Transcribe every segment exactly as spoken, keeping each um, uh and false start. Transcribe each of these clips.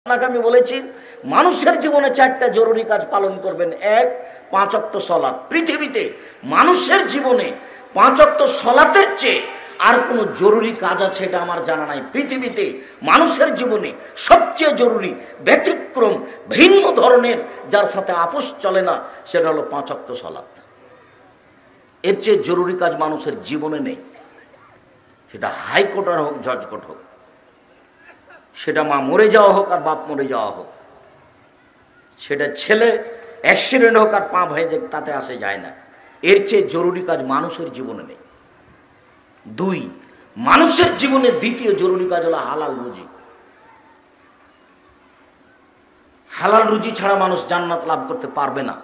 আপনাকে আমি বলেছি মানুষের জীবনে চারটা জরুরি কাজ পালন করবেন। এক, পাঁচ ওয়াক্ত সালাত। পৃথিবীতে মানুষের জীবনে পাঁচ ওয়াক্ত সালাতের চেয়ে আর কোনো জরুরি কাজ আছে এটা আমার জানা নাই। পৃথিবীতে মানুষের জীবনে সবচেয়ে জরুরি, ব্যতিক্রম, ভিন্ন ধরনের, যার সাথে আপোষ চলে না, সেটা হলো পাঁচ ওয়াক্ত সালাত। এর চেয়ে জরুরি কাজ মানুষের জীবনে নেই। সেটা হাইকোর্টের হোক, জজ কোর্ট হোক, সেটা মা মরে যাওয়া হোক আর বাপ মরে যাওয়া হোক, সেটা ছেলে অ্যাক্সিডেন্ট হোক আর পা ভেঙে যাক, তাতে আসে যায় না। এর চেয়ে জরুরি কাজ মানুষের জীবনে নেই। দুই, মানুষের জীবনে দ্বিতীয় জরুরি কাজ হলো হালাল রুজি। হালাল রুজি ছাড়া মানুষ জান্নাত লাভ করতে পারবে না।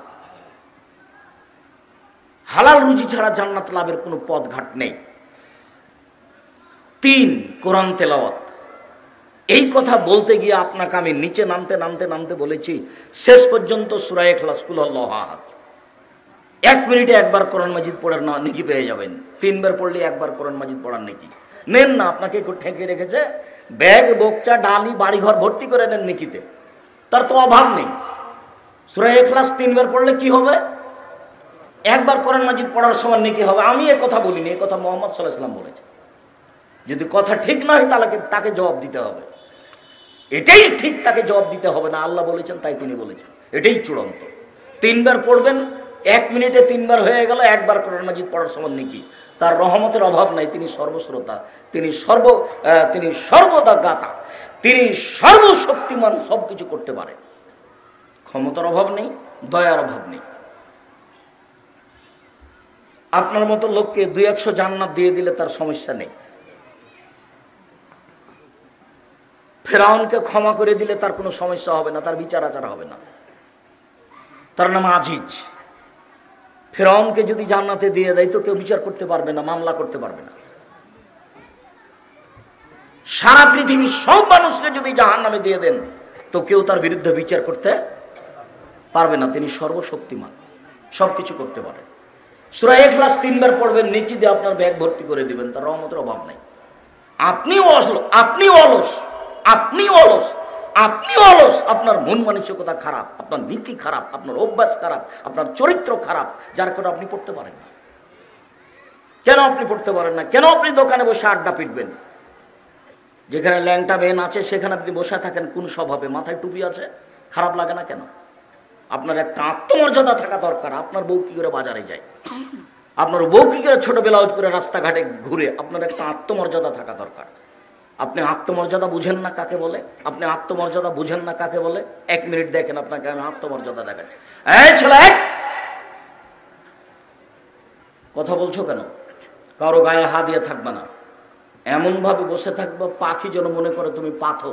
হালাল রুজি ছাড়া জান্নাত লাভের কোনো পথঘাট নেই। তিন, কোরআন তেলাওয়াত। এই কথা বলতে গিয়ে আপনাকে আমি নিচে নামতে নামতে নামতে বলেছি, শেষ পর্যন্ত সূরা ইখলাস, কুল হুয়াল্লাহু আহাদ, এক মিনিটে একবার কোরআন মাজিদ পড়ার না নেকি পেয়ে যাবেন। তিনবার পড়লে একবার কোরআন মাজিদ পড়ার নেকি নেন না। আপনাকে একটু ঠেকে রেখেছে, ব্যাগ বোকচা ডালি বাড়িঘর ভর্তি করে নেন নেকিতে, তার তো অভাব নেই। সূরা ইখলাস তিনবার পড়লে কি হবে? একবার কোরআন মাজিদ পড়ার সময় নেকি হবে। আমি এ কথা বলিনি, এ কথা মুহাম্মদ সাল্লাল্লাহু আলাইহি ওয়াসাল্লাম বলেছে। যদি কথা ঠিক না হয় তাহলে তাকে জবাব দিতে হবে। এটাই ঠিক, তাকে জবাব দিতে হবে না। আল্লাহ বলেছেন তাই তিনি বলেছেন, এটাই চূড়ান্ত। তিনবার পড়বেন, এক মিনিটে তিনবার হয়ে গেল, একবার কোরআন মাজিদ পড়ার সমান নাকি। তার রহমতের অভাব নাই। তিনি সর্বশ্রোতা, তিনি সর্ব তিনি সর্বদা গাতা, তিনি সর্বশক্তিমান, সব কিছু করতে পারে। ক্ষমতার অভাব নেই, দয়ার অভাব নেই। আপনার মতো লোককে দুই একশো জান্নাত দিয়ে দিলে তার সমস্যা নেই। ফেরাউনকে ক্ষমা করে দিলে তার কোনো সমস্যা হবে না, তার বিচার আচার হবে না। তার নাম আজিজ। ফেরাউনকে যদি জান্নাতে দিয়ে দেয় তো কেউ বিচার করতে পারবে না, মামলা করতে পারবে না। সারা পৃথিবীর সব মানুষকে যদি জাহান্নামে দিয়ে দেন তো কেউ তার বিরুদ্ধে বিচার করতে পারবে না। তিনি সর্বশক্তিমান, সবকিছু করতে পারে। সূরা ইখলাস তিনবার পড়বেন, নেকি দিয়ে আপনার ব্যাগ ভর্তি করে দিবেন, তার রহমতের অভাব নাই। আপনিও অলস, আপনিও অলস, আপনিও অলস, আপনিও অলস, আপনার মন মানসিকতা খারাপ, আপনার নীতি খারাপ, আপনার অভ্যাস খারাপ, আপনার চরিত্র খারাপ, যার কারণে আপনি পড়তে পারেন না। কেন আপনি পড়তে পারেন না? কেন আপনি দোকানে বসে আড্ডা পিটবেন? যেখানে ল্যাংটা বেন আছে সেখানে আপনি বসে থাকেন কোন স্বভাবে? মাথায় টুপি আছে, খারাপ লাগে না কেন? আপনার একটা আত্মমর্যাদা থাকা দরকার। আপনার বউ কি করে বাজারে যায়, আপনার বউ কি করে ছোট ব্লাউজ পরে রাস্তাঘাটে ঘুরে, আপনার একটা আত্মমর্যাদা থাকা দরকার। আপনি আত্মমর্যাদা বুঝেন না কাকে বলে? আপনি আত্মমর্যাদা বুঝেন না কাকে বলে? এক মিনিট দেখেন আপনাকে আমি আত্মমর্যাদা দেখাচ্ছি। এই ছেলে, কথা বলছো কেন? কারো গায়ে হাত দিয়ে থাকবে না, এমন ভাবে বসে থাকবে পাখি যেন মনে করে তুমি পাথর।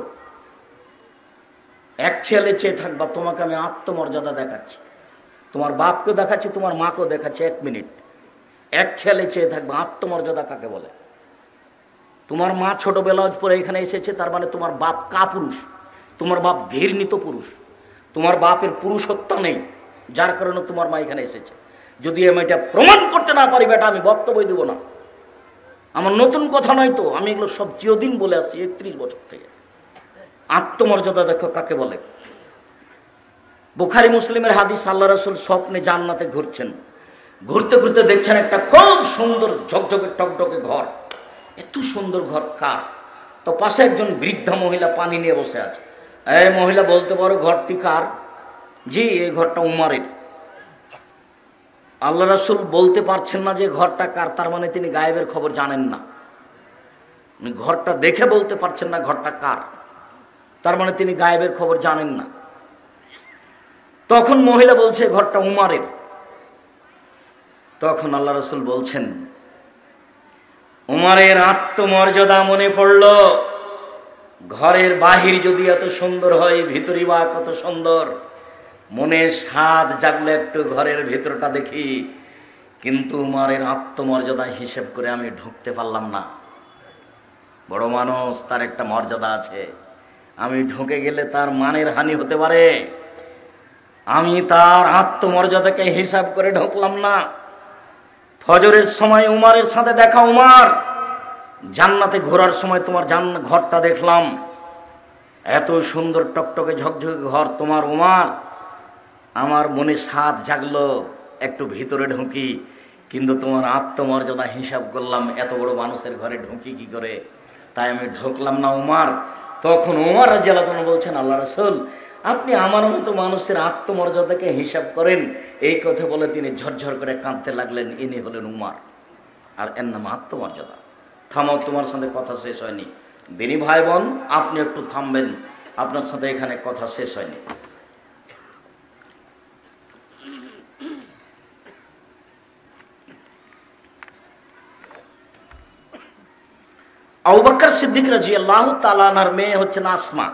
এক খেয়ালে চেয়ে থাকবা, তোমাকে আমি আত্মমর্যাদা দেখাচ্ছি, তোমার বাপকে দেখাচ্ছি, তোমার মাকেও দেখাচ্ছি। এক মিনিট এক খেয়ালে চেয়ে থাকবা, আত্মমর্যাদা কাকে বলে? তোমার মা ছোট ব্লাউজ পরে এখানে এসেছে, তার মানে তোমার বাপ কাপুরুষ, তোমার বাপ ঘৃণিত পুরুষ, তোমার বাপের পুরুষত্ব নেই, যার কারণে তোমার মা এখানে এসেছে। যদি আমি এটা প্রমাণ করতে না পারি বেটা, আমি বক্তব্য দেব না। আমার নতুন কথা নয় তো, আমি এগুলো সব চিরদিন বলে আসছি, একত্রিশ বছর থেকে। আত্মমর্যাদা দেখো কাকে বলে। বুখারী মুসলিমের হাদিস, আল্লাহ রাসূল স্বপ্নে জান্নাতে ঘুরছেন, ঘুরতে ঘুরতে দেখছেন একটা খুব সুন্দর ঝকঝকে টকটকে ঘর। এত সুন্দর ঘর কার? তো পাশে একজন বৃদ্ধা মহিলা পানি নিয়ে বসে আছে। এই মহিলা বলতে পারো ঘরটি কার? জি, এই ঘরটা উমারের। আল্লাহ রাসূল বলতে পারছেন না যে ঘরটা কার, তার মানে তিনি গায়েবের খবর জানেন না। ঘরটা দেখে বলতে পারছেন না ঘরটা কার, তার মানে তিনি গায়েবের খবর জানেন না। তখন মহিলা বলছে ঘরটা উমারের। তখন আল্লাহ রাসূল বলছেন, উমারের আত্মমর্যাদা মনে পড়ল। ঘরের বাহির যদি এত সুন্দর হয়, ভিতরই বা কত সুন্দর। মনে স্বাদ জাগলে একটু ঘরের ভেতরটা দেখি, কিন্তু উমারের আত্মমর্যাদা হিসেব করে আমি ঢুকতে পারলাম না। বড় মানুষ, তার একটা মর্যাদা আছে, আমি ঢুকে গেলে তার মানের হানি হতে পারে। আমি তার আত্মমর্যাদাকে হিসাব করে ঢুকলাম না। ফজরের সময় উমারের সাথে দেখা, উমার জান্নাতে ঘোরার সময় তোমার জান্নাত ঘরটা দেখলাম, এত সুন্দর টকটকে ঝকঝকে ঘর তোমার ওমর, আমার মনে সাধ জাগলো একটু ভিতরে ঢুকি, কিন্তু তোমার আত্মমর্যাদা হিসাব করলাম এত বড় মানুষের ঘরে ঢুকি কি করে, তাই আমি ঢুকলাম না ওমর। তখন ওমর রাদিয়াল্লাহু আনহু বলছেন, আল্লাহ রাসূল আপনি আমার মতো মানুষের আত্মমর্যাদাকে হিসাব করেন। এই কথা বলে তিনি ঝরঝর করে কাঁদতে লাগলেন। ইনি হলেন উমর, আর এর নাম আত্মমর্যাদা। থামো, তোমার সাথে কথা শেষ হয়নি। দিনী ভাই বোন, আপনি একটু থামবেন, আপনার সাথে এখানে কথা শেষ হয়নি। আবু বকর সিদ্দিক রাদিয়াল্লাহু তাআলা আনহার মেয়ে হচ্ছেন আসমা,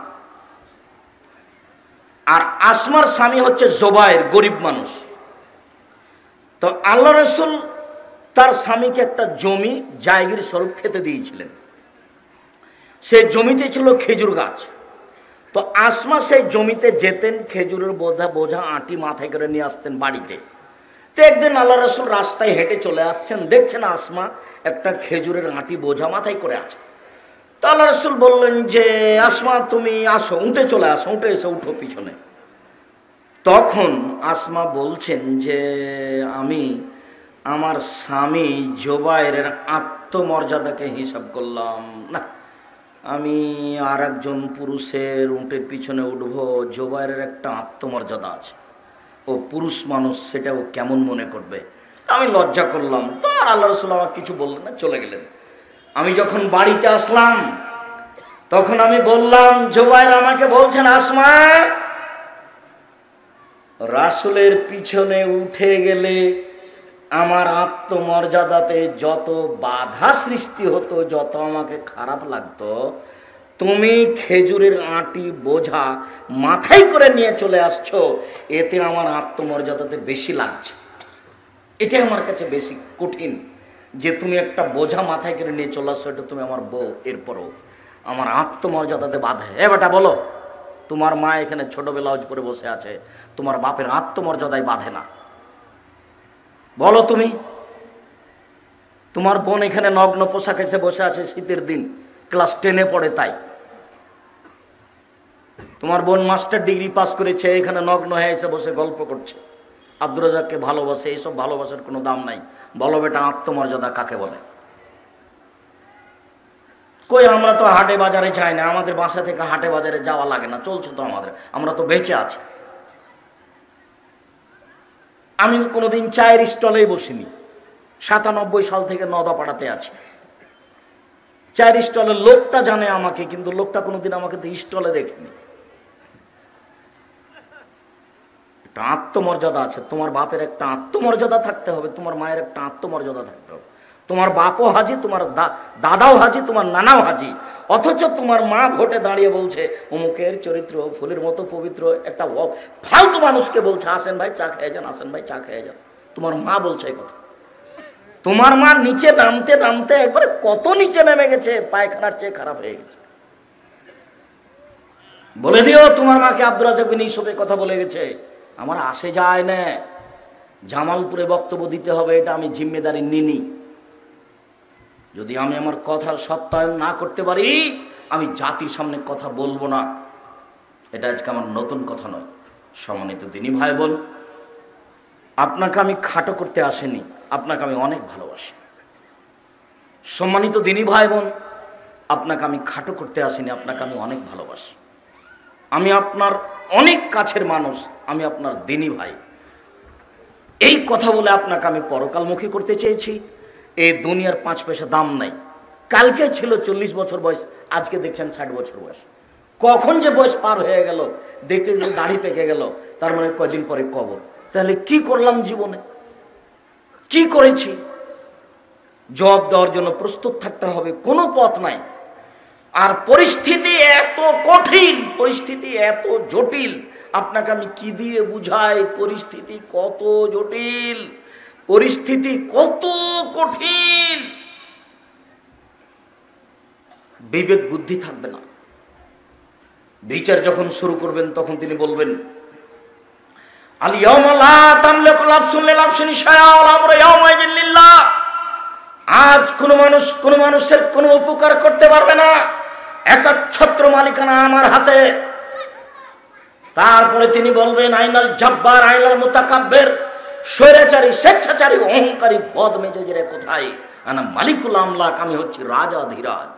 আর আসমার স্বামী হচ্ছে জুবায়ের, গরিব মানুষ। তো আল্লাহ রাসূল তার স্বামীকে একটা জমি জায়গির স্বরূপ খেতে দিয়েছিলেন। সেই জমিতে ছিল খেজুর গাছ। তো আসমা সেই জমিতে যেতেন, খেজুরের বোঝা বোঝা আটি মাথায় করে নিয়ে আসতেন বাড়িতে। তো একদিন আল্লাহ রাসূল রাস্তায় হেঁটে চলে আসছেন, দেখছেন আসমা একটা খেজুরের আটি বোঝা মাথায় করে আছে। তো আল্লাহ রাসূল বললেন যে আসমা তুমি আসো, উঠে চলে আসো, উঠে এসে উঠো পিছনে। তখন আসমা বলছেন যে আমি আমার স্বামী জুবায়েরের আত্মমর্যাদাকে হিসাব করলাম না, আমি আর একজন পুরুষের উটের পিছনে উঠবো, জুবায়েরের একটা আত্মমর্যাদা আছে, ও পুরুষ মানুষ, সেটা ও কেমন মনে করবে। আমি লজ্জা করলাম। তো আর আল্লাহ রাসূল আমাকে কিছু বললেন না, চলে গেলেন। আমি যখন বাড়িতে আসলাম তখন আমি বললাম, জুবায়ের আমাকে বলছেন আসমা রাসূলের পিছনে উঠে গেলে আমার আত্মমর্যাদাতে যত বাধা সৃষ্টি হতো, যত আমাকে খারাপ লাগতো, তুমি খেজুরের আটি বোঝা মাথায় করে নিয়ে চলে আসছো, এতে আমার আত্মমর্যাদাতে বেশি লাগছে। এটা আমার কাছে বেশি কঠিন যে তুমি একটা বোঝা মাথায় করে নিয়ে চলে আসছো, এটা তুমি আমার বউ, এরপরও আমার আত্মমর্যাদাতে বাধা। এ বেটা বলো, তোমার মা এখানে ছোট ব্লাউজ পরে বসে আছে, তোমার বাপের আত্মমর্যাদায় বাঁধে না? বলো তুমি। তোমার বোন এখানে নগ্ন পোশাক এসে বসে আছে, শীতের দিন, ক্লাস টেনে পড়ে, তাই তোমার বোন মাস্টার ডিগ্রি পাস করেছে, এখানে নগ্ন হয়ে এসে বসে গল্প করছে, আব্দুর রাজ্জাককে ভালোবাসে। এইসব ভালোবাসার কোনো দাম নাই। বলো বেটা, আত্মমর্যাদা কাকে বলে? কই আমরা তো হাটে বাজারে যাই না, আমাদের বাসা থেকে হাটে বাজারে যাওয়া লাগে না, চলছে তো আমাদের, আমরা তো বেঁচে আছি। আমি কোনোদিন চায়ের স্টলেই বসিনি, সাতানব্বই সাল থেকে নদাপাড়াতে আছি। চায়ের স্টলের লোকটা জানে আমাকে, কিন্তু লোকটা কোনোদিন আমাকে তো স্টলে দেখেনি। একটা আত্মমর্যাদা আছে। তোমার বাপের একটা আত্মমর্যাদা থাকতে হবে, তোমার মায়ের একটা আত্মমর্যাদা থাকতে হবে। তোমার বাপও হাজি, তোমার দাদাও হাজি, তোমার নানাও হাজি, অথচ তোমার মা ভোটে দাঁড়িয়ে বলছে অমুকের চরিত্র ফুলের মতো পবিত্র। একটা ফালতু মানুষকে বলছে আসেন ভাই চা খেয়ে যান, আসেন ভাই চা খেয়ে যান। তোমার মা বলছে এই কথা। তোমার মা নিচে নামতে নামতে একবারে কত নিচে নেমে গেছে, পায়খানার চেয়ে খারাপ হয়ে গেছে। বলে দিও তোমার মাকে আব্দুর রাজ্জাক বিন ইউসুফের কথা বলে গেছে। আমার আসে যায় না, জামালপুরে বক্তব্য দিতে হবে, এটা আমি জিম্মেদারি নিনি। যদি আমি আমার কথার সত্যায়ন না করতে পারি, আমি জাতির সামনে কথা বলবো না। এটা আজকে আমার নতুন কথা নয়। সম্মানিত দিনী ভাই বোন, আপনাকে আমি খাটো করতে আসিনি, আপনাকে আমি অনেক ভালোবাসি। সম্মানিত দিনী ভাই বোন, আপনাকে আমি খাটো করতে আসিনি, আপনাকে আমি অনেক ভালোবাসি। আমি আপনার অনেক কাছের মানুষ, আমি আপনার দিনী ভাই। এই কথা বলে আপনাকে আমি পরকালমুখী করতে চেয়েছি। এই দুনিয়ার পাঁচ পয়সা দাম নাই। কালকে ছিল চল্লিশ বছর বয়স, আজকে দেখছেন ষাট বছর বয়স। কখন যে বয়স পার হয়ে গেল, দেখতে দেখতে দাড়ি পেকে গেল, তার মানে কয়দিন পরে কবর। তাহলে কি করলাম জীবনে, কি করেছি? জবাব দেওয়ার জন্য প্রস্তুত থাকতে হবে, কোনো পথ নাই। আর পরিস্থিতি এত কঠিন, পরিস্থিতি এত জটিল, আপনাকে আমি কি দিয়ে বুঝাই? পরিস্থিতি কত জটিল, পরিস্থিতি কত কঠিন, বিবেক বুদ্ধি থাকবে না। বিচার যখন শুরু করবেন তখন তিনি বলবেন আল ইয়াউমা লা তামলিকু নাফসুন লিনাফসিন শাইআন ওয়াল আমরু ইয়াউমাইযিন লিল্লাহ। আজ কোন মানুষ কোন মানুষের কোনো উপকার করতে পারবে না, একচ্ছত্র মালিকানা আমার হাতে। তারপরে তিনি বলবেন আইনাল জব্বার আইনাল মুতাকাব্বির, স্বৈরাচারী স্বেচ্ছাচারী অহংকারী বদমেজাজের কোথায়? আনা মালিকুল আমলাক, আমি হচ্ছি রাজা ধীরাজ।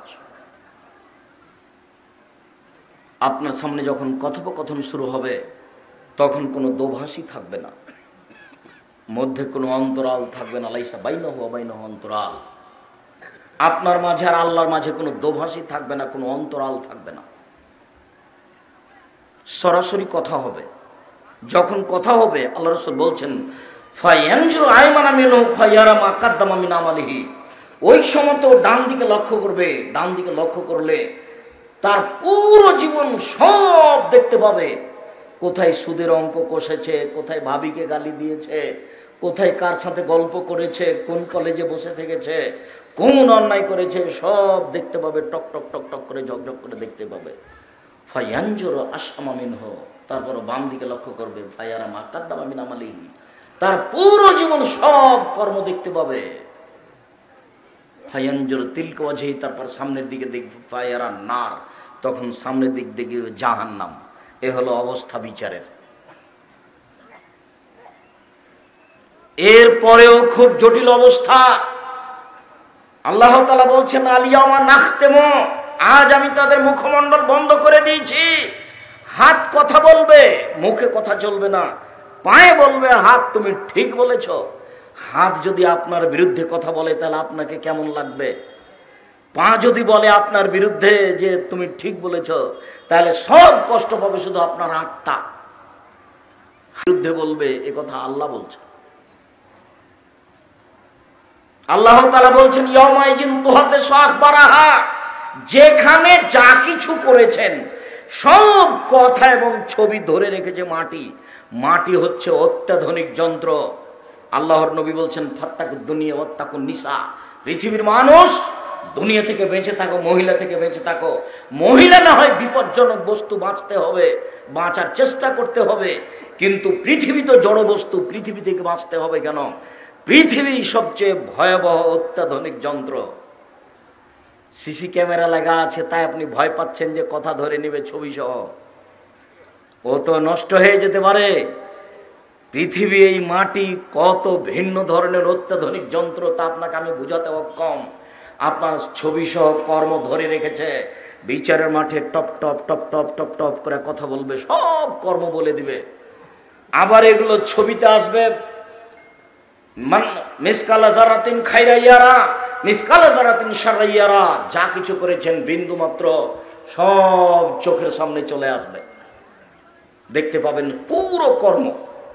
আপনার সামনে যখন কথোপকথন শুরু হবে তখন কোনো দোভাষী থাকবে না, মধ্যে কোনো অন্তরাল থাকবে না। লাইসা বাইনাহু ওয়া বাইনাহু অন্তরাল। আপনার মাঝে আর আল্লাহর মাঝে কোনো দোভাষী থাকবে না, কোনো অন্তরাল থাকবে না, সরাসরি কথা হবে। যখন কথা হবে আল্লাহ রাসূল বলছেন ফায়ানজুরু আইমানা মিনহু ফায়ারা মা কাদ্দামা মিন আমালিহি, ওই সময় তো ডান দিকে লক্ষ্য করবে। ডান দিকে লক্ষ্য করলে তার পুরো জীবন সব দেখতে পাবে। কোথায় সুদের অঙ্ক কষেছে, কোথায় ভাবিকে গালি দিয়েছে, কোথায় কার সাথে গল্প করেছে, কোন কলেজে বসে থেকেছে, কোন অন্যায় করেছে, সব দেখতে পাবে। টক টক টক টক করে ঝকঝক করে দেখতে পাবে। ফায়ানজুরু আশআমা মিনহু, তারপর বাম দিকে লক্ষ্য করবে ফায়ারা মা কাদ্দামা মিন আমালিহি, তার পুরো জীবন সব কর্ম দেখতে পাবে। ফায়ানজুরু তিলকা ওয়াজহি, তারপর সামনের দিকে দেখবে ফায়ারা নার, তখন সামনের দিক দেখবে জাহান্নাম। এ হলো অবস্থা বিচারের। এর পরেও খুব জটিল অবস্থা। আল্লাহ তাআলা বলছেন আলিয়ামা নাখতেমু, আজ আমি তাদের মুখমণ্ডল বন্ধ করে দিয়েছি। হাত কথা বলবে, মুখে কথা চলবে না। পায়ে বলবে হাত তুমি ঠিক বলেছ। হাত যদি আপনার বিরুদ্ধে কথা বলে তাহলে আপনাকে কেমন লাগবে? পা যদি বলে আপনার বিরুদ্ধে যে তুমি ঠিক বলেছ, তাহলে সব কষ্ট পাবে শুধু আপনার আত্মা। বিরুদ্ধে বলবে, এ কথা আল্লাহ বলছে। আল্লাহ তাআলা বলছেন ইয়াউমাইজিন তুহাদ্দিসু আখবারাহা, যেখানে যা কিছু করেছেন সব কথা এবং ছবি ধরে রেখেছে মাটি। মাটি হচ্ছে অত্যাধুনিক যন্ত্র। আল্লাহর নবী বলছেন ফাত্তাকুদ দুনিয়া ওয়াত্তাকুন নিসা, পৃথিবীর মানুষ দুনিয়া থেকে বেঁচে থাকো, মহিলা থেকে বেঁচে থাকো। মহিলা না হয় বিপজ্জনক বস্তু, বাঁচতে হবে, বাঁচার চেষ্টা করতে হবে, কিন্তু পৃথিবী তো জড় বস্তু, পৃথিবী থেকে বাঁচতে হবে কেন? পৃথিবী সবচেয়ে ভয়াবহ অত্যাধুনিক যন্ত্র। সিসি ক্যামেরা লাগা আছে, তাই আপনি ভয় পাচ্ছেন যে কথা ধরে নেবে ছবি সহ। ও তো নষ্ট হয়ে যেতে পারে। পৃথিবী, এই মাটি কত ভিন্ন ধরনের অত্যাধুনিক যন্ত্র তা আপনাকে আমি বুঝাতে অক্ষম। আপনার ছবি সহ কর্ম ধরে রেখেছে। বিচারের মাঠে টপ টপ টপ টপ টপ টপ করে কথা বলবে, সব কর্ম বলে দিবে। আবার এগুলো ছবিতে আসবে, মান মিসকালা যারাতিন খাইরা ইয়ারা মিসকালা যারাতিন শাররা ইয়ারা, যা কিছু করেছেন বিন্দু মাত্র সব চোখের সামনে চলে আসবে, দেখতে পাবেন পুরো কর্ম।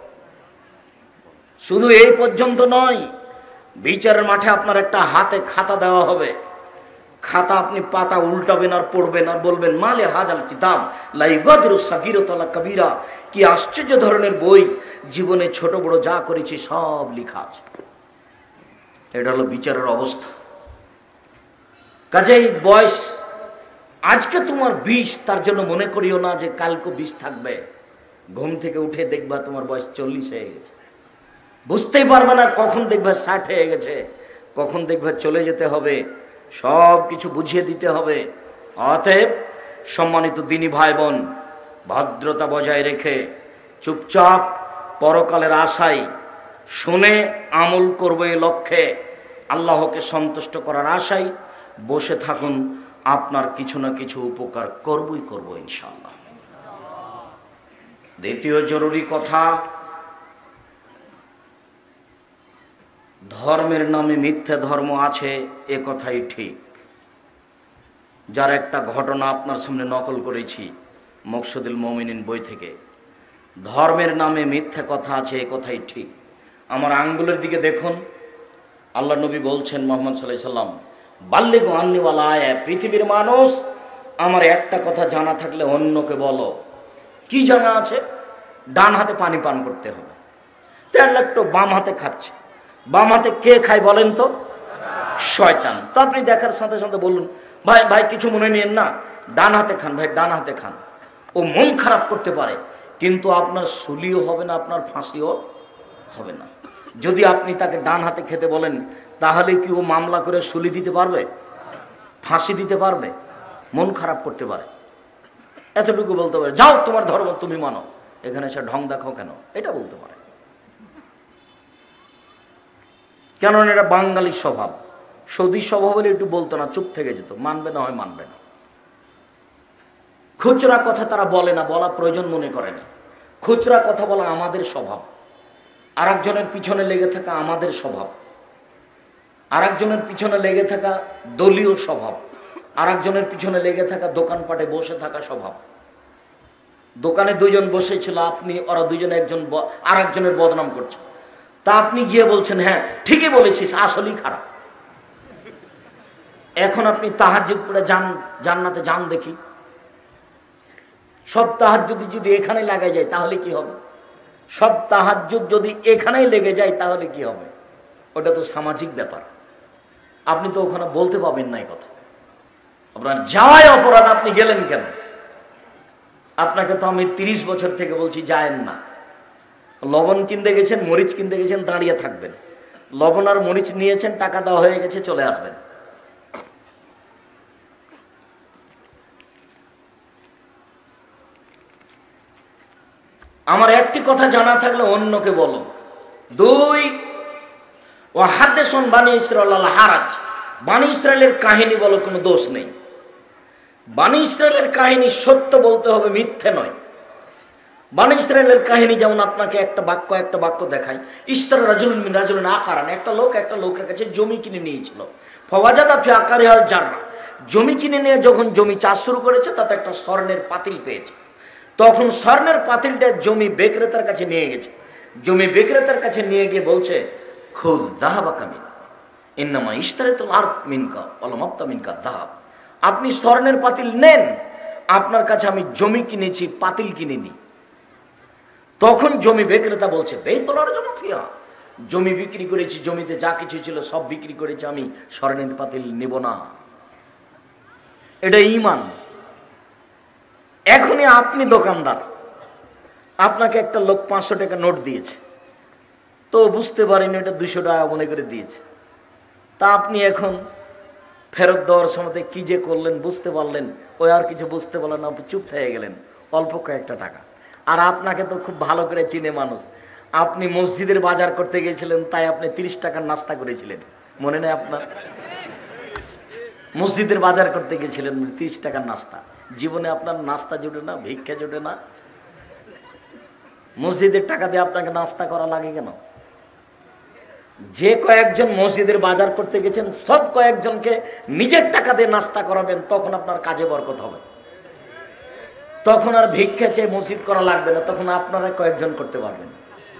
শুধু এই পর্যন্ত নয়, বিচারের মাঠে আপনার একটা হাতে খাতা দেওয়া হবে। খাতা আপনি পাতা উল্টাবেন আর পড়বেন আর বলবেন মালে হাজাল কিতাব লা ইগাদিরু সাগীরাতান ওয়ালা কাবীরা, কি আশ্চর্য ধরনের বই, জীবনে ছোট বড় যা করেছি সব লেখা আছে। এটা হলো বিচারের অবস্থা। কাজেই বয়স আজকে তোমার বিশ, তার জন্য মনে করিও না যে কালকে বিশ থাকবে। ঘুম থেকে উঠে দেখবা তোমার বয়স চল্লিশ হয়ে গেছে, বুঝতেই পারবে না। কখন দেখবে ষাট হয়ে গেছে, কখন দেখবে চলে যেতে হবে, সব কিছু বুঝিয়ে দিতে হবে। অতএব সম্মানিত দিনী ভাই বোন, ভদ্রতা বজায় রেখে চুপচাপ পরকালের আশায় শুনে আমল করবো এই লক্ষ্যে, আল্লাহকে সন্তুষ্ট করার আশায় বসে থাকুন। আপনার কিছু না কিছু উপকার করবই করবো ইনশাআল্লাহ। দ্বিতীয় জরুরি কথা, ধর্মের নামে মিথ্যে ধর্ম আছে, এ কথাই ঠিক। যার একটা ঘটনা আপনার সামনে নকল করেছি মকসুদুল মুমিনিন বই থেকে। ধর্মের নামে মিথ্যে কথা আছে, এ কথাই ঠিক। আমার আঙ্গুলের দিকে দেখুন, আল্লাহ নবী বলছেন মুহাম্মদ সাল্লাল্লাহু আলাইহি সাল্লাম বাল্লিগু আন্নি ওয়ালা আয়া, পৃথিবীর মানুষ আমার একটা কথা জানা থাকলে অন্যকে বলো। কি জানা আছে? ডান হাতে পানি পান করতে হবে। তেল একটু বাম হাতে খাচ্ছে, বাম হাতে কে খায় বলেন তো? শয়তান। তো আপনি দেখার সাথে সাথে বলুন ভাই ভাই কিছু মনে নিয়েন না, ডান হাতে খান ভাই, ডান হাতে খান। ও মন খারাপ করতে পারে, কিন্তু আপনার সুলিও হবে না, আপনার ফাঁসিও হবে না। যদি আপনি তাকে ডান হাতে খেতে বলেন, তাহলে কি ও মামলা করে সুলি দিতে পারবে, ফাঁসি দিতে পারবে? মন খারাপ করতে পারে, এতটুকু বলতে পারে যাও তোমার ধর্ম তুমি মানো, এখানে সে ঢং দেখাও কেন, এটা বলতে পারে। কেননা এটা বাঙালির স্বভাব। সৌদি স্বভাব হলে একটু বলতো না, চুপ থেকে যেত, মানবে না হয় মানবে না। খুচরা কথা তারা বলে না, বলা প্রয়োজন মনে করে না। খুচরা কথা বলা আমাদের স্বভাব, আর একজনের পিছনে লেগে থাকা আমাদের স্বভাব, আর একজনের পিছনে লেগে থাকা দলীয় স্বভাব, আর একজনের পিছনে লেগে থাকা দোকানপাটে বসে থাকা স্বভাব। দোকানে দুইজন বসেছিল, আপনি ওরা দুইজনে একজন আর একজনের বদনাম করছে, তা আপনি গিয়ে বলছেন হ্যাঁ ঠিকই বলেছিস, আসলেই খারাপ। এখন আপনি তাহাজ্জুদ পড়ে যান জান্নাতে যান দেখি, সব তাহাজ্জুদ যদি এখানে লাগা যায় তাহলে কি হবে? সব তাহাজ্জুদ যদি এখানেই লেগে যায় তাহলে কি হবে? ওটা তো সামাজিক ব্যাপার, আপনি তো ওখানে বলতে পাবেন না এই কথা। আপনার যাওয়ায় অপরাধ, আপনি গেলেন কেন? আপনাকে তো আমি তিরিশ বছর থেকে বলছি যায়েন না। লবণ কিনতে গেছেন, মরিচ কিনতে গেছেন, দাঁড়িয়ে থাকবেন। লবণ আর মরিচ নিয়েছেন, টাকা দেওয়া হয়ে গেছে, চলে আসবেন। আমার একটি কথা জানা থাকলে অন্যকে বলো। দুই, ও হাদ্দেসুন বানি ইসরাঈল আল হারাজ, বানি ইসরায়েলের কাহিনী বলো, কোনো দোষ নেই। বানি ইসরায়েলের কাহিনী সত্য বলতে হবে, মিথ্যে নয়। বানি ইসরায়েলের কাহিনী যেমন আপনাকে একটা বাক্য একটা বাক্য দেখায়, ইস্তার রাজুলুন মিন রাজুলিন আকারান, একটা লোক একটা লোকের কাছে জমি কিনে নিয়েছিল। ফাওয়াজাদা ফি আকারিহাল জাররা, জমি কিনে নিয়ে যখন জমি চাষ শুরু করেছে তাতে একটা স্বর্ণের পাতিল পেয়েছে। তখন স্বর্ণের পাতিলটা জমি বিক্রেতার কাছে নিয়ে গেছে। জমি বিক্রেতার কাছে নিয়ে গিয়ে বলছে খুদ যাহাবা কামিন ইন্নামা ইশতারাতুল আরদ মিনকা ওয়ালামাবতা মিনকা যাহাব, আপনি স্বর্ণের পাতিল নেন, আপনার কাছে আমি জমি কিনেছি, পাতিল কিনিনি। তখন জমি বিক্রেতা বলছে বেতলার জন্য ফিয়া, জমি বিক্রি করেছি, জমিতে যা কিছু ছিল সব বিক্রি করেছি, আমি স্বর্ণের পাতিল নেব না। এটা ঈমান। এখনই আপনি দোকানদার, আপনাকে একটা লোক পাঁচশো টাকা নোট দিয়েছে, তো বুঝতে পারেনি এটা দুইশো টাকা মনে করে দিয়েছে। তা আপনি এখন ফেরত দেওয়ার সময় কি যে করলেন বুঝতে পারলেন, ওই আর কিছু বুঝতে পারলেন না, চুপ থেকে গেলেন, অল্প কয়েকটা টাকা। আর আপনাকে তো খুব ভালো করে চিনে মানুষ, আপনি মসজিদের বাজার করতে গিয়েছিলেন, তাই আপনি তিরিশ টাকার নাস্তা করেছিলেন, মনে নেই আপনার? মসজিদের বাজার করতে গিয়েছিলেন, তিরিশ টাকার নাস্তা। জীবনে আপনার নাস্তা জুটে না, ভিক্ষা জুটে না, মসজিদের টাকা দিয়ে আপনাকে নাস্তা করা লাগে কেন? যে কয়েকজন মসজিদের বাজার করতে গেছেন সব কয়েকজনকে নিজের টাকা দিয়ে নাস্তা করাবেন, তখন আপনার কাজে বরকত হবে। তখন আর ভিক্ষা চেয়ে মসজিদ করা লাগবে না, তখন আপনারা কয়েকজন করতে পারবেন।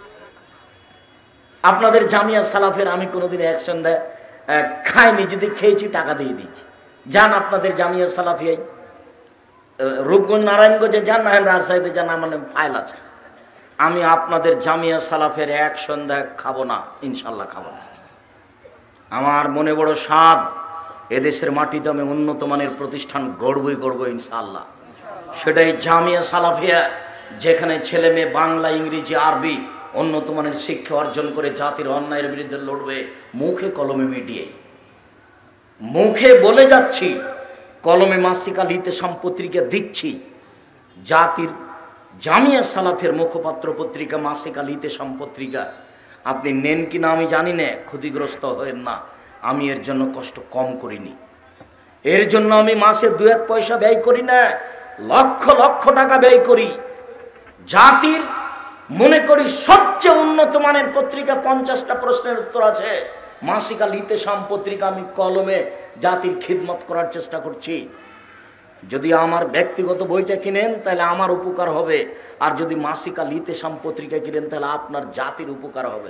আপনাদের জামিয়া সালাফের আমি কোনোদিন এক সন্ধ্যায় খাইনি, যদি খেয়েছি টাকা দিয়ে দিয়েছি। যান আপনাদের জামিয়া সালাফিয়ায়, রূপগঞ্জ নারায়ণগঞ্জে যান, না রাজশাহীতে যান, আমার ফাইল আছে। আমি আপনাদের জামিয়া সালাফের এক সন্ধ্যা খাবো না, ইনশাল্লাহ খাবো না। আমার মনে বড় স্বাদ, এদেশের মাটিতে আমি উন্নত মানের প্রতিষ্ঠান গড়বই গড়বো ইনশাল্লাহ। সেটাই জামিয়া সালাফিয়া, যেখানে ছেলে মেয়ে বাংলা, ইংরেজি, আরবি উন্নত মানের শিক্ষা অর্জন করে জাতির অন্যায়ের বিরুদ্ধে লড়বে, মুখে কলমে মিডিয়ে। মুখে বলে যাচ্ছি, কলমে মাসিকা লিতে সম্পত্রিকা দিচ্ছি। জাতির জামিয়া সালাফের মুখপাত্র পত্রিকা মাসিকা লিতে সম্পত্রিকা আপনি নেন কিনা আমি জানি না, ক্ষতিগ্রস্ত হয়েন না, আমি এর জন্য কষ্ট কম করিনি। এর জন্য আমি মাসে দু এক পয়সা ব্যয় করি না, লক্ষ লক্ষ টাকা ব্যয় করি। জাতির মনে করি সবচেয়ে উন্নত মানের পত্রিকা, পঞ্চাশটা প্রশ্নের উত্তর আছে, মাসিকা লিতে সম্পত্রিকা আমি কলমে জাতির খিদমত করার চেষ্টা করছি। যদি আমার ব্যক্তিগত বইটা কিনেন তাহলে আমার উপকার হবে, আর যদি মাসিকা লিতে সম্পত্রিকা কিনেন তাহলে আপনার জাতির উপকার হবে।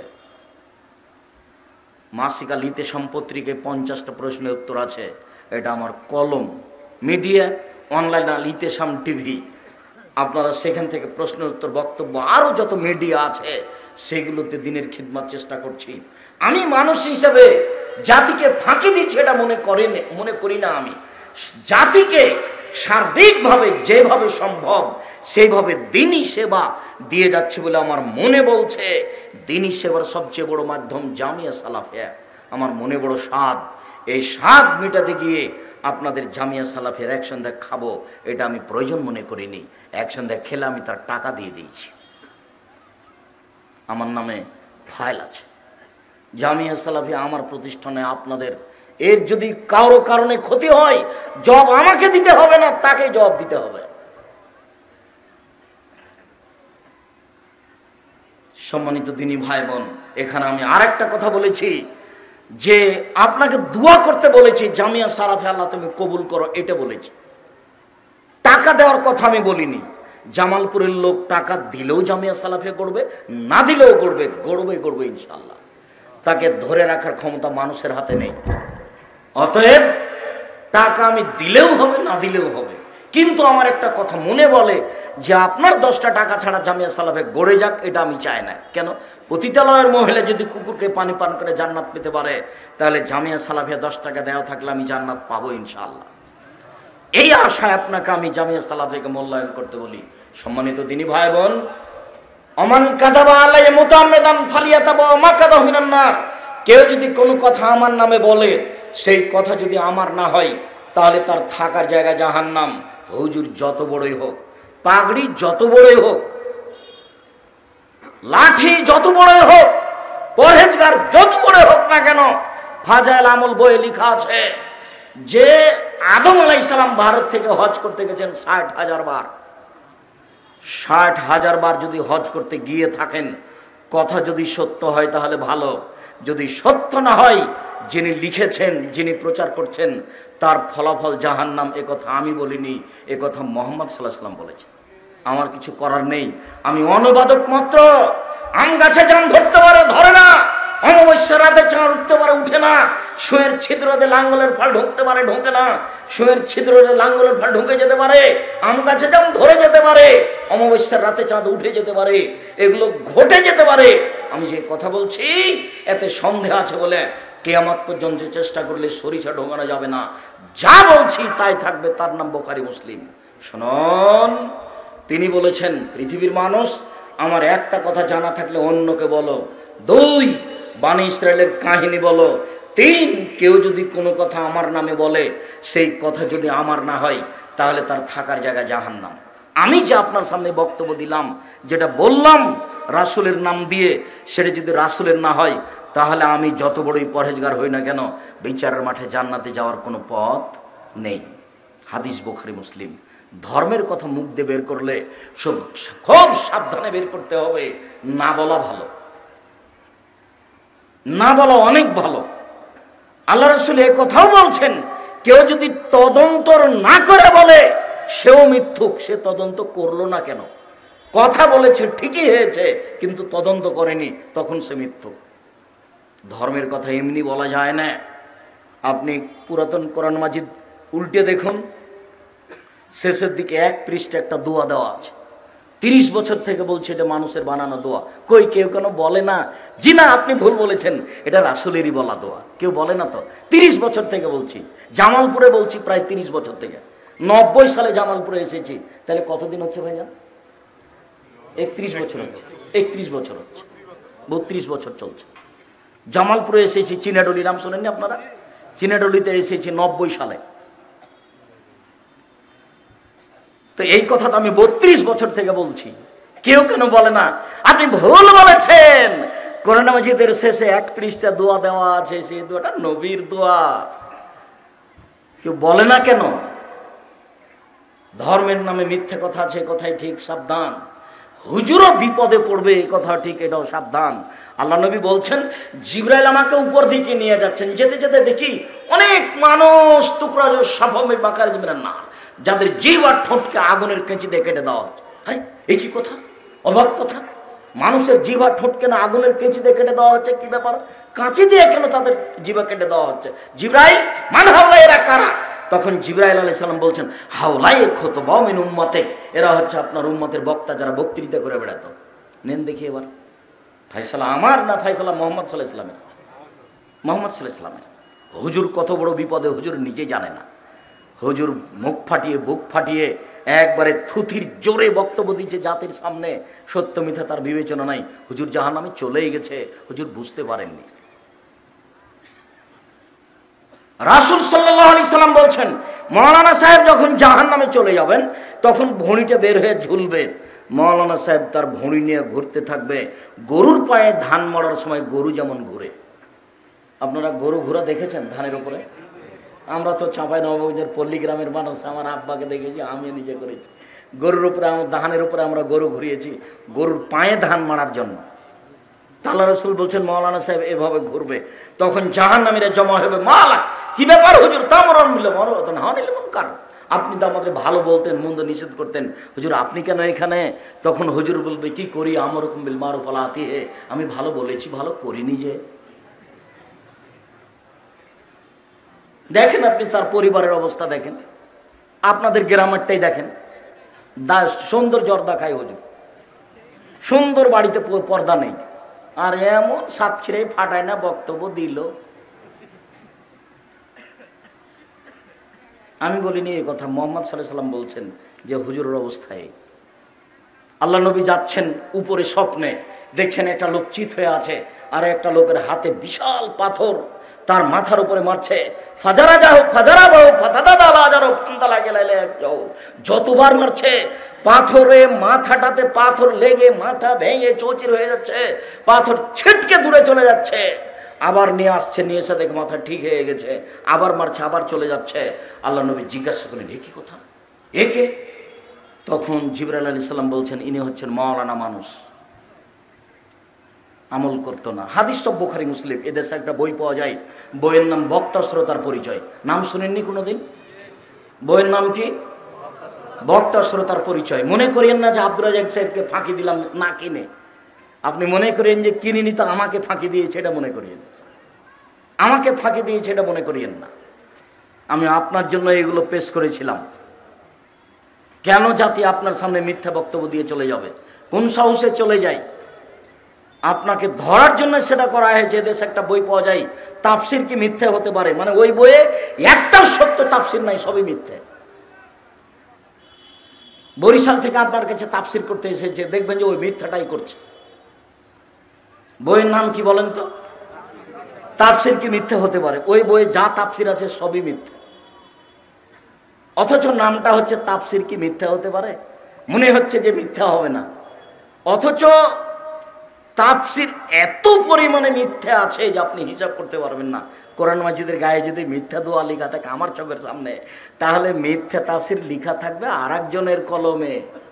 মাসিকা লিতে সম্পত্রিকায় পঞ্চাশটা প্রশ্নের উত্তর আছে, এটা আমার কলম। মিডিয়া অনলাইন লিতে সাম টিভি, আপনারা সেখান থেকে প্রশ্নের উত্তর, বক্তব্য, আরও যত মিডিয়া আছে সেগুলোতে দিনের খিদমত চেষ্টা করছি। আমি মানুষ হিসেবে জাতিকে ফাঁকি দিচ্ছি এটা মনে করেন মনে করি না। আমি জাতিকে সার্বিকভাবে যেভাবে সম্ভব সেইভাবে দিনী সেবা দিয়ে যাচ্ছে বলে আমার মনে বলছে। দিনী সেবার সবচেয়ে বড় মাধ্যম জামিয়া সালাফিয়া। আমার মনে বড় স্বাদ, এই স্বাদ মেটাতে গিয়ে আপনাদের জামিয়া সালাফের এক সন্ধ্যা খাবো এটা আমি প্রয়োজন মনে করিনি। এক সন্ধ্যা খেলে আমি তার টাকা দিয়ে দিয়েছি, আমার নামে ফাইল আছে। জামিয়া সালাফি আমার প্রতিষ্ঠানে আপনাদের, এর যদি কারো কারণে ক্ষতি হয় জবাব আমাকে দিতে হবে না, তাকে জবাব দিতে হবে। সম্মানিত দিনী ভাই বোন, এখানে আমি আরেকটা কথা বলেছি যে আপনাকে দোয়া করতে বলেছি, জামিয়া সালাফি আল্লাহ তুমি কবুল করো, এটা বলেছি। টাকা দেওয়ার কথা আমি বলিনি। জামালপুরের লোক টাকা দিলেও জামিয়া সালাফি করবে, না দিলেও করবে, গড়বে গড়বে ইনশাআল্লাহ। তাকে ধরে রাখার ক্ষমতা মানুষের হাতে নেই। অতএব টাকা আমি দিলেও হবে, না দিলেও হবে। কিন্তু আমার একটা কথা মনে বলে যে আপনার দশটা টাকা ছাড়া জামিয়া সালাফে গড়ে যাক, এটা আমি চাই না। কেন? পতিতালয়ের মহিলা যদি কুকুরকে পানি পান করে জান্নাত পেতে পারে, তাহলে জামিয়া সালাফিয়া দশ টাকা দেওয়া থাকলে আমি জান্নাত পাবো ইনশাআল্লাহ। এই আশায় আপনাকে আমি জামিয়া সালাফিকে মূল্যায়ন করতে বলি। সম্মানিত দিনী ভাই বোন, অমান কাযাবা আলাইহি মুতাআম্মিদান ফালিয়াতাবা মাকাদাহু মিনান নার। কেউ যদি কোনো কথা আমার নামে বলে, সেই কথা যদি আমার না হয়, তাহলে তার থাকার জায়গা জাহান্নাম। হুজুর যত বড়ই হোক, পাগড়ি যত বড়ই হোক, লাঠি যত বড়ই হোক, পরহেজগার যত বড় হোক না কেন, ফাজাইল আমল বইয়ে লেখা আছে যে আদম আলাইহিস সালাম ভারত থেকে হজ করতে গেছেন ষাট হাজার বার। ষাট হাজার বার যদি হজ করতে গিয়ে থাকেন, কথা যদি সত্য হয় তাহলে ভালো, যদি সত্য না হয়, যিনি লিখেছেন, যিনি প্রচার করছেন, তার ফলাফল জাহান্নাম। এ কথা আমি বলিনি, এ কথা মুহাম্মদ সাল্লাল্লাহু আলাইহি ওয়াসাল্লাম বলেছেন। আমার কিছু করার নেই, আমি অনুবাদক মাত্র। আম গাছে জাম ধরতে পারে, ধরে না। অমাবস্যা রাতে চাঁদ উঠতে পারে, উঠে না। সুয়ের ছিদ্রতে লাঙ্গলের ফাল ঢুকতে পারে, ঢোকে না। সুয়ের ছিদ্রতে লাঙ্গলের ফাল ঢুকে যেতে পারে, আম গাছে জাম ধরে যেতে পারে, অমাবস্যার রাতে চাঁদ উঠে যেতে পারে, এগুলো ঘটে যেতে পারে। আমি যে কথা বলছি এতে সন্দেহ আছে বলে কিয়ামত পর্যন্ত চেষ্টা করলে সরিষা ঢোকানো যাবে না। যা বলছি তাই থাকবে, তার নাম বুখারী মুসলিম। শুনুন, তিনি বলেছেন, পৃথিবীর মানুষ, আমার একটা কথা জানা থাকলে অন্যকে বলো। দুই, বনী ইসরায়েলের কাহিনী বলো। তিন, কেউ যদি কোনো কথা আমার নামে বলে, সেই কথা যদি আমার না হয়, তাহলে তার থাকার জায়গা জাহান্নাম। আমি যে আপনার সামনে বক্তব্য দিলাম, যেটা বললাম রাসূলের নাম দিয়ে, সেটা যদি রাসূলের না হয়, তাহলে আমি যত বড়ই পরহেজগার হই না কেন, বিচারের মাঠে জান্নাতে যাওয়ার কোনো পথ নেই। হাদিস বুখারী মুসলিম। ধর্মের কথা মুখ দিয়ে বের করলে সব খুব সাবধানে বের করতে হবে। না বলা ভালো, না বলা অনেক ভালো। আল্লাহ রাসূল এই কথাও বলছেন, কেউ যদি তদন্ত না করে বলে, সেও মিথ্যুক। সে তদন্ত করলো না কেন? কথা বলেছে ঠিকই হয়েছে, কিন্তু তদন্ত করেনি, তখন সে মিথ্যুক। ধর্মের কথা এমনি বলা যায় না। আপনি পুরাতন কোরআন মাজিদ উল্টে দেখুন, শেষের দিকে এক পৃষ্ঠা একটা দোয়া দেওয়া আছে। তিরিশ বছর থেকে বলছে এটা মানুষের বানানো দোয়া। কই কেউ কেন বলে না জি না আপনি ভুল বলেছেন, এটা রাসূলেরই বলা দোয়া? কেউ বলে না তো। তিরিশ বছর থেকে বলছি, জামালপুরে বলছি প্রায় তিরিশ বছর থেকে। নব্বই সালে জামালপুরে এসেছি, তাহলে কতদিন হচ্ছে ভাইয়া? একত্রিশ বছর হচ্ছে। একত্রিশ বছর হচ্ছে, বত্রিশ বছর চলছে। জামালপুরে এসেছি, চিনাডলি নাম শোনেননি আপনারা? চিনাডলিতে এসেছি নব্বই সালে। তো এই কথা তো আমি বত্রিশ বছর থেকে বলছি। কেউ কেন বলে না আপনি ভুল বলেছেন? কোরআন মাজিদের শেষে এক পৃষ্ঠা দোয়া দেওয়া আছে, সেই দোয়াটা নবীর দোয়া। কেউ বলে না কেন? ধর্মের নামে মিথ্যে কথা আছে, কথাই ঠিক, সাবধান। হুজুরও বিপদে পড়বে, এই কথা ঠিক, এটাও সাবধান। আল্লাহ নবী বলছেন, জিবরাইল আমাকে উপর দিকে নিয়ে যাচ্ছেন, যেতে যেতে দেখি অনেক মানুষ টুকরা সাফমে বাকার যাবেন না, যাদের জিভ আর ঠোঁটকে আগুনের কেঁচি দিয়ে কেটে দেওয়া হচ্ছে। হ্যাঁ, এই কি কথা, অবাক কথা। মানুষের জিভ আর ঠোঁটকে না আগুনের কেঁচি দিয়ে কেটে দেওয়া হচ্ছে, কি ব্যাপার? কাঁচি দিয়ে কেন তাদের জিভা কেটে দেওয়া হচ্ছে? জিবরাইল, মান হাওলা, এরা কারা? তখন জিবরাইল আলাইহিস সালাম বলছেন, হাওলাই খুতবাউ মিন উম্মতিক, এরা হচ্ছে আপনার উম্মতের বক্তা, যারা বক্তৃতা করে বেড়াতো। নেন দেখি এবার ফায়সালা আমার না ফায়সালা মুহাম্মদ সাল্লাল্লাহু আলাইহি ওয়াসাল্লামের? মুহাম্মদ সাল্লাল্লাহু আলাইহি ওয়াসাল্লামের। হুজুর কত বড় বিপদে, হুজুর নিজে জানে না। হুজুর মুখ ফাটিয়ে বুক ফাটিয়ে একবারে থুথির জোরে বক্তব্য দিচ্ছে জাতির সামনে। সত্য মিথ্যা তার বিবেচনা নাই। হুজুর জাহান্নামে চলেই গেছে, হুজুর বুঝতে পারেননি। রাসূল সাল্লাল্লাহু আলাইহি সাল্লাম বলছেন, মাওলানা সাহেব যখন জাহান্নামে চলে যাবেন তখন ভুঁড়িটা বের হয়ে ঝুলবে। মাওলানা সাহেব তার ভুঁড়ি নিয়ে ঘুরতে থাকবে। গরুর পায়ে ধান মরার সময় গরু যেমন ঘুরে। আপনারা গরু ঘোরা দেখেছেন ধানের উপরে? আমরা তো চাঁপাইনবাবগঞ্জের পল্লী গ্রামের মানুষ, আমার আব্বাকে দেখেছি, আমি নিজে করেছি। গরুর উপরে, ধানের উপরে আমরা গরু ঘুরিয়েছি গরুর পায়ে ধান মারার জন্য। আল্লাহ রাসূল বলছেন মাওলানা সাহেব এভাবে ঘুরবে, তখন জাহান্নামীরা জমা হবে। মালাক, কি ব্যাপার হুজুর? তামরন মিল মরতন হানিল মুনকার, আপনি তো আমাদের ভালো বলতেন, মন্দ নিষেধ করতেন, হুজুর আপনি কেন এখানে? তখন হুজুর বলবে, কি করি, আমরকুম বিল মারুফ ওয়া আতিহি, আমি ভালো বলেছি, ভালো করিনি যে। দেখেন আপনি তার পরিবারের অবস্থা দেখেন, আপনাদের গ্রামেরটাই দেখেন। সুন্দর জর্দা খায় হুজুর, সুন্দর বাড়িতে পর্দা নেই, আর এমন সাতক্ষীরাই ফাটায় না বক্তব্য দিল। আমি বলিনি এই কথা, মুহাম্মদ সাল্লাল্লাহু আলাইহি সাল্লাম বলছেন যে হুজুরের অবস্থায়। আল্লাহ নবী যাচ্ছেন উপরে, স্বপ্নে দেখছেন একটা লোক চিত হয়ে আছে, আর একটা লোকের হাতে বিশাল পাথর তার মাথার উপরে মারছে। ফাজারা যাও ফাজারা বাও ফাতাদালা যাও ফান্দালা গেলাইলে যাও, যতবার মারছে পাথরে মাথাটাতে পাথর লেগে মাথা ভেঙে চৌচির হয়ে যাচ্ছে, পাথর ছিটকে দূরে চলে যাচ্ছে। আবার নিয়ে আসছে, নিয়ে এসে দেখে মাথা ঠিক হয়ে গেছে, আবার মারছে, আবার চলে যাচ্ছে। আল্লাহ নবী জিজ্ঞাসা করলেন, এ কি কথা, একে? তখন জিবরাইল আলাইহিস সালাম বলছেন, ইনি হচ্ছেন মাওলানা মানুষ, আমল করতো না। হাদিস সব বুখারী মুসলিম, এদেশে একটা বই পাওয়া যায়, বইয়ের নাম বক্তা শ্রোতার পরিচয়। নাম শুনেননি কোনোদিন? বইয়ের নাম কি? বক্তা শ্রোতার পরিচয়। মনে করিয়েন না যে আব্দুর রাজ্জাক সাহেবকে ফাঁকি দিলাম না কিনে, আপনি মনে করেন যে কিনিনি তো আমাকে ফাঁকি দিয়েছে, এটা মনে করিয়েন, আমাকে ফাঁকি দিয়েছে এটা মনে করিয়েন না। আমি আপনার জন্য এগুলো পেশ করেছিলাম। কেন জাতি আপনার সামনে মিথ্যা বক্তব্য দিয়ে চলে যাবে? কোন সাহসে চলে যায়? আপনাকে ধরার জন্য সেটা করা হয়েছে। এদেশে একটা বই পাওয়া যায়, তাফসির কি মিথ্যে হতে পারে, মানে ওই বইয়ে একটাও সত্য তাফসির নাই, সবই মিথ্যে। বরিশাল থেকে আপনার কাছে তাফসির করতে এসেছে, দেখবেন যে ওই মিথ্যাটাই করছে। বইয়ের নাম কি বলেন তো? তাফসির কি মিথ্যে হতে পারে? ওই বইয়ে যা তাফসির আছে সবই মিথ্যে, অথচ নামটা হচ্ছে তাফসির কি মিথ্যা হতে পারে? মনে হচ্ছে যে মিথ্যা হবে না, অথচ তাফসির এত পরিমাণে মিথ্যা আছে যে আপনি হিসাব করতে পারবেন না। কোরআন মাজিদের গায়ে যদি মিথ্যা দোয়া লেখা থাকে আমার চোখের সামনে, তাহলে মিথ্যা তাফসির লেখা থাকবে আর একজনের কলমে।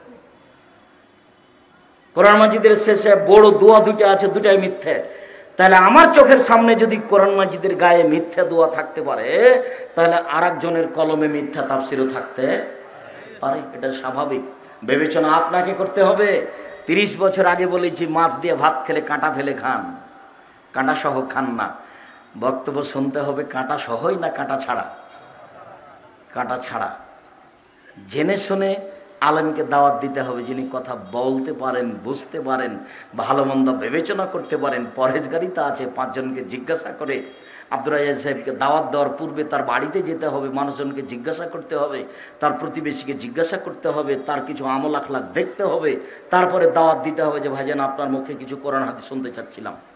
কোরআন মাজিদের শেষে বড় দোয়া দুটো আছে, দুটাই মিথ্যে। তাহলে আমার চোখের সামনে যদি কোরআন মাজিদের গায়ে মিথ্যা দোয়া থাকতে পারে, তাহলে আর একজনের কলমে মিথ্যা তাফসিরও থাকতে পারে। এটা স্বাভাবিক বিবেচনা আপনাকে করতে হবে। তিরিশ বছর আগে বলেছি, মাছ দিয়ে ভাত খেলে কাঁটা ফেলে খান, কাঁটা সহ খান না। বক্তব্য শুনতে হবে কাঁটা সহই না কাঁটা ছাড়া? কাঁটা ছাড়া। জেনে শুনে আলেমকে দাওয়াত দিতে হবে, যিনি কথা বলতে পারেন, বুঝতে পারেন, ভালো মন্দ বিবেচনা করতে পারেন, পরহেজগারিতা আছে। পাঁচজনকে জিজ্ঞাসা করে আব্দুর রাজ্জাক সাহেবকে দাওয়াত দেওয়ার পূর্বে তার বাড়িতে যেতে হবে, মানুষজনকে জিজ্ঞাসা করতে হবে, তার প্রতিবেশীকে জিজ্ঞাসা করতে হবে, তার কিছু আমল আখলাক দেখতে হবে, তারপরে দাওয়াত দিতে হবে যে ভাইজান আপনার মুখে কিছু কোরআন হাদিস শুনতে চাচ্ছিলাম।